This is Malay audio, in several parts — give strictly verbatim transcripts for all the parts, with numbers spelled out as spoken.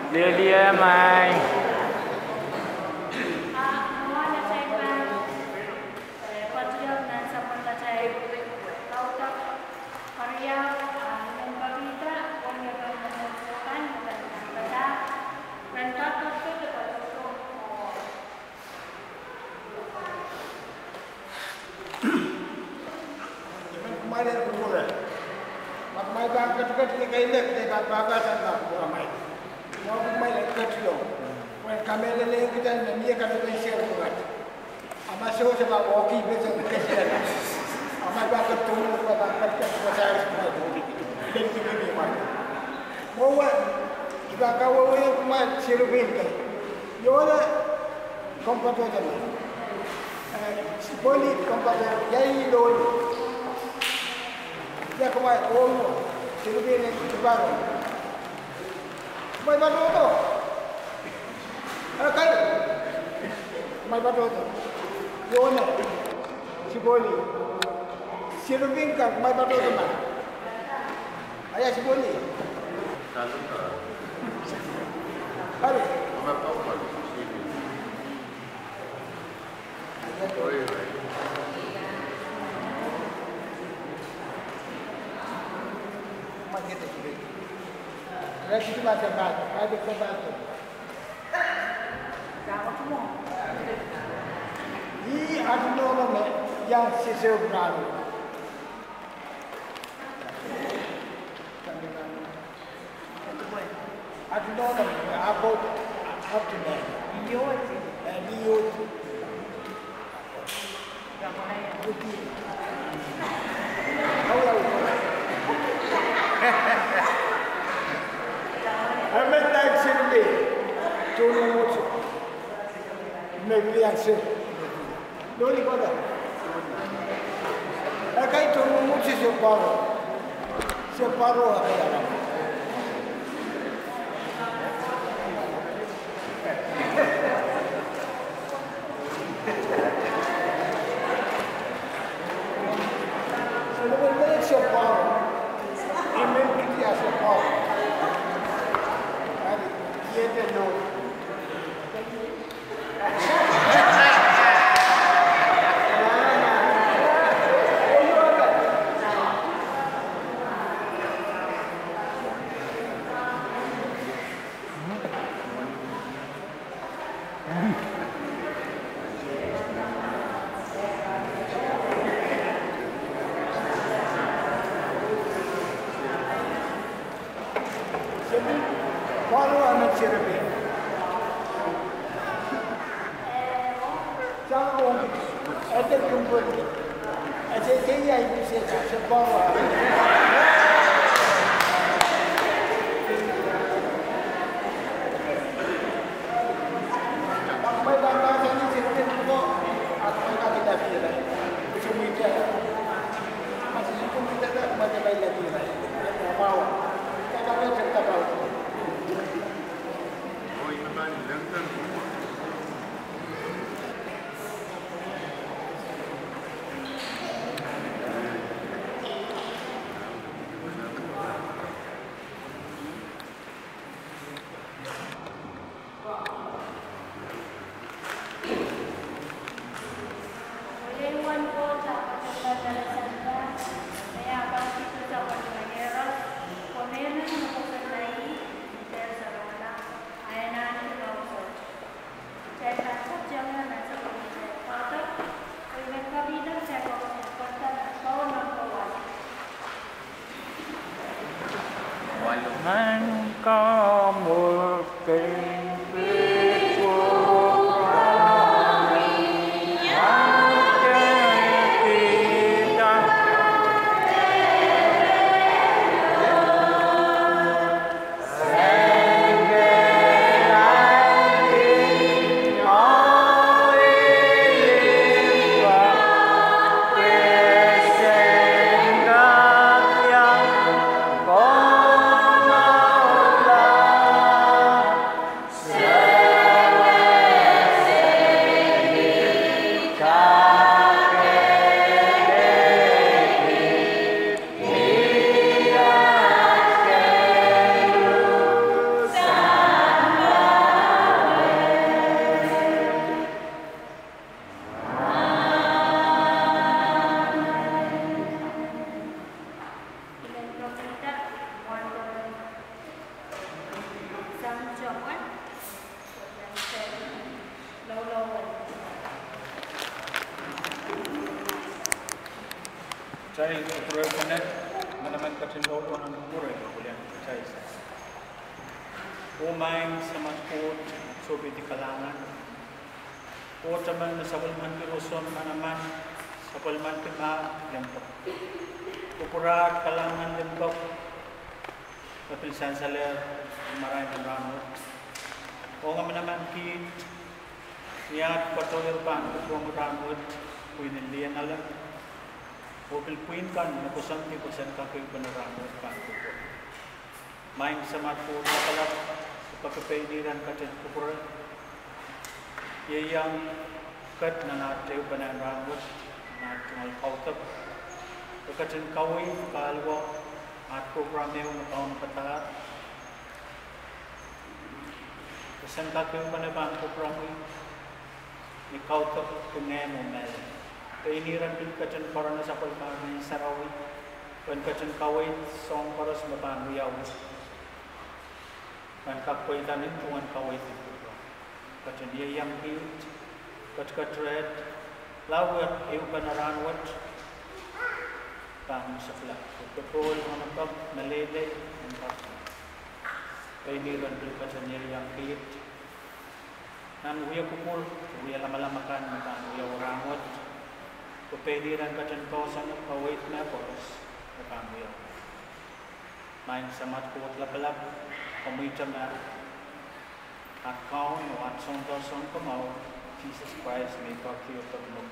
Lia-lia mai. Kemarin kumpulan, makai bangkat kat ni kailek dekat bagasan lah ramai. Mau kemarin kat lo, kalau kamera ni kita ni dia kan ada share buat. Amat show sebab walkie betul betul share. Amat bangkat tu kalau bangkat kat pasar semua tu. Ini kita ni mana. Mau jika kau yang kemarin share bin kan, yola komputer tu. Boleh komputer jadi lori. Dia kemarin oh, silbi ni baru. Mai baru tu. Ada kai. Mai baru tu. Yona. Siboli. Silbi kan mai baru tu mana? Ayah siboli. Kalau tak. Hari. Apa tahu kan? Oh iya. Kita sudah. Rasa itu macam apa? Ada kebantu. Kamu semua. Ini ada nama yang sesuatu baru. Ada nama apa? Apa nama? Liot. Liot. Kamu ayah. Bukti. Kau tahu. Amen tak sini, cuma muncul. Negeri asal. Doni kau. Akai cuma muncul separuh, separuh apa yang. Sebenarnya separuh. Amen kita separuh. Dia tu. Baru anak cerita. Jangan ada kumpul. Ada dia itu saja sebawa. Apa yang anda ini cerita itu apa yang kita pilih? Cuma itu. Masih cuma kita tak macam lain lagi. Mau. Kita tak cerita tahu. Oh ini mana? Lengkap. Man có một cây biết vô Saya ukuran panet meneman kacindot orang ukuran boleh saya. Umain sama kot sobi di kalangan. Kot man sabal man piruson manaman sabal man pima yang tok. Ukuran kalangan yang tok. Kapilsan saler maray ng ranot. O nga menaman kit niat patoyer pan kuang ranot puinin lian alam. O pilpuin kan na kusang ti kusan ka kay banaranot pan kuko. Maing samat po nakalap pagkapainiran ka dyan kupura. Yayang kat na natin banaranot natin alkautab. Pagkatsin kawin kalwa at program yung nakaon patahat. Kasan kakyung manabang program yung ikaw ito kungen mo mel. Kainiran din ka dyan para na sa palmari sarawi. Kung ka dyan kawin, song para sa mabang riyawis. Kung kakoy tanin, kung kawin ito. Ka dyan yayang hit, kat kat red, lawat, iyo banaranwat, pang sa flat. Pagkakol mo ng pag nalele ang pag kainiran din ka dyan yayang hit. Nan uya kumul, uya lama-lamakan, nan uya orangot. Kupediran ka dyan ko sa kawait na poros, kapang uya. Main samat kuwat labalab, kamuita na at kaon o at song-dosong kamaw, Jesus Christ may pagkiyo pagmog.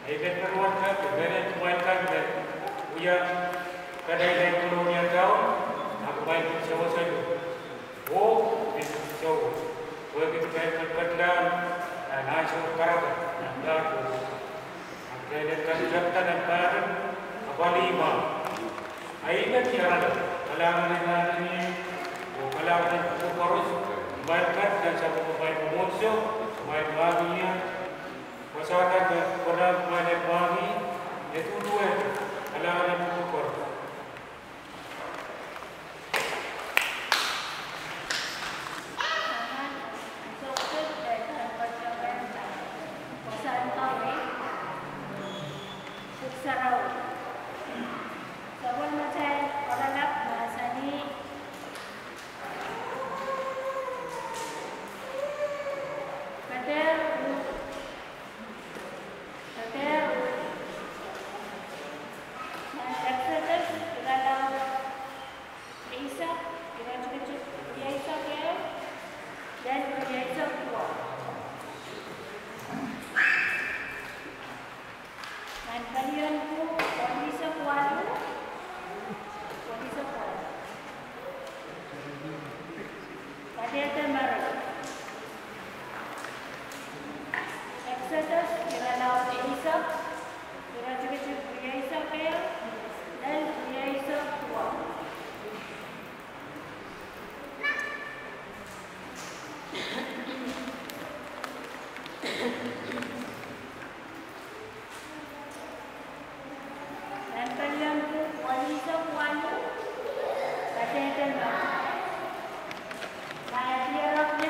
Event keruan kan, event kemain kan, punya kadai lain puluh yang tahu, aku main show saya. Oh, itu show. Kau kita main kebetulan, nah show karat, nah aku. Aku ada kerja dan baru, apa lima. Aina tiada, kalau mana ni, kalau mana tu harus main kan dan siapa main promosi, main baginya. Masyarakat pada main bagi itu dua, kalau ada pukul. Saya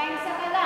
paing sa kala